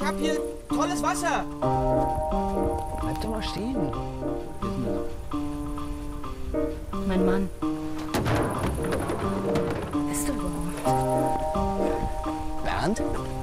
hab hier tolles Wasser. Bleib doch mal stehen. Mein Mann. Wer bist du überhaupt? Bernd?